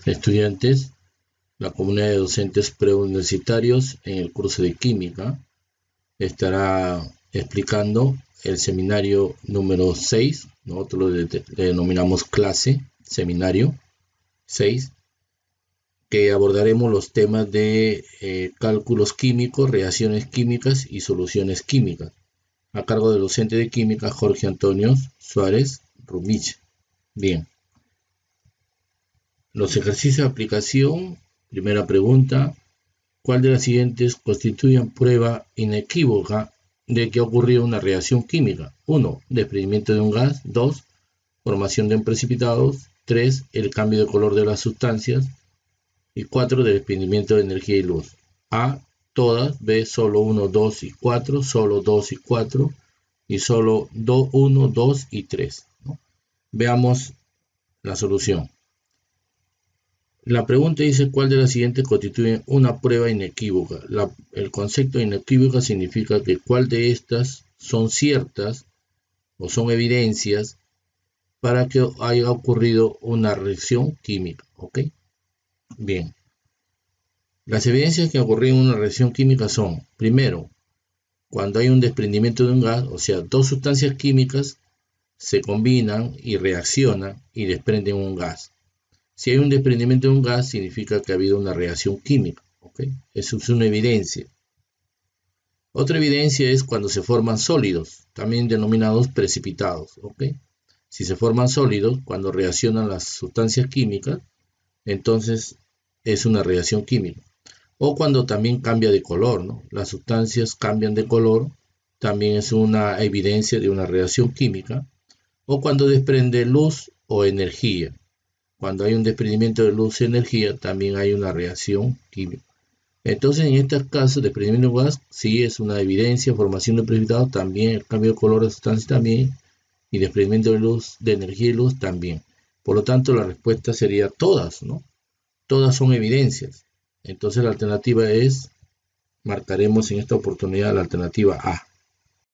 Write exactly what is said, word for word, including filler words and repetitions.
estudiantes, la comunidad de docentes preuniversitarios en el curso de química estará explicando el seminario número seis, nosotros lo de, le denominamos clase, seminario seis, que abordaremos los temas de eh, cálculos químicos, reacciones químicas y soluciones químicas, a cargo del docente de química Jorge Antonio Suárez Rumich. Bien. Los ejercicios de aplicación. Primera pregunta. ¿Cuál de las siguientes constituyen prueba inequívoca de que ha ocurrido una reacción química? uno. Desprendimiento de un gas. dos. Formación de un precipitado. tres. El cambio de color de las sustancias. Y cuatro. Desprendimiento de energía y luz. A. Todas. B. Solo uno, dos y cuatro. Solo dos y cuatro. Y solo uno, dos y tres. ¿no? Veamos la solución. La pregunta dice cuál de las siguientes constituye una prueba inequívoca. La, el concepto inequívoca significa que cuál de estas son ciertas o son evidencias para que haya ocurrido una reacción química. ¿Ok? Bien. Las evidencias que ocurren en una reacción química son, primero, cuando hay un desprendimiento de un gas, o sea, dos sustancias químicas se combinan y reaccionan y desprenden un gas. Si hay un desprendimiento de un gas, significa que ha habido una reacción química. ¿okay? Eso es una evidencia. Otra evidencia es cuando se forman sólidos, también denominados precipitados. ¿okay? Si se forman sólidos, cuando reaccionan las sustancias químicas, entonces es una reacción química. O cuando también cambia de color, ¿no? Las sustancias cambian de color, también es una evidencia de una reacción química. O cuando desprende luz o energía. Cuando hay un desprendimiento de luz y energía, también hay una reacción química. Entonces, en estos casos, desprendimiento de gas sí es una evidencia, formación de precipitado también, el cambio de color de sustancia también, y desprendimiento de luz, de energía y luz también. Por lo tanto, la respuesta sería todas, ¿no? Todas son evidencias. Entonces, la alternativa es, marcaremos en esta oportunidad la alternativa A.